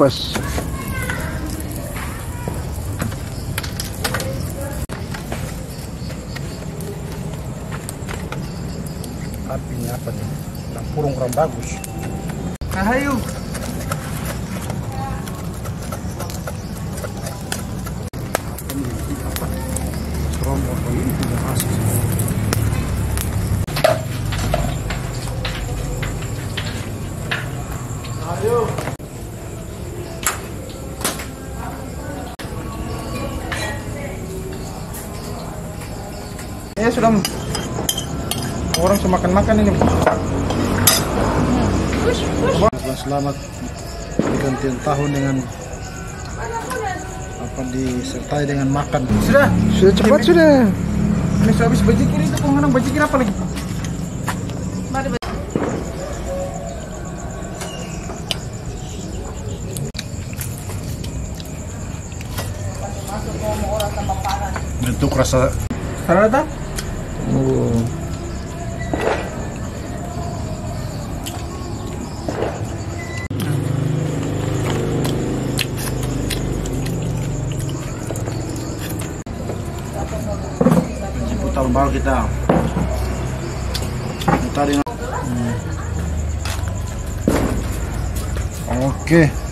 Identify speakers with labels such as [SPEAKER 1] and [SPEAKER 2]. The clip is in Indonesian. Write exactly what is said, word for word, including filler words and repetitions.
[SPEAKER 1] kupas.
[SPEAKER 2] Apinya apa nih? Kurang kurang bagus.
[SPEAKER 1] Nah, ayo.
[SPEAKER 2] Strong apa ini tidak masuk.
[SPEAKER 1] Ayo.
[SPEAKER 2] Ya sudah. Orang sudah makan-makan ini. Selamat pergantian tahun dengan apa disertai dengan makan. Sudah,
[SPEAKER 1] Sudah cepat
[SPEAKER 2] ini,
[SPEAKER 1] sudah.
[SPEAKER 2] Ini sudah habis bajikir itu, kau menang bajikir apa lagi? Bentuk rasa salada.
[SPEAKER 1] Oh.
[SPEAKER 2] Tahun baru kita kita dengan hmm. Oke.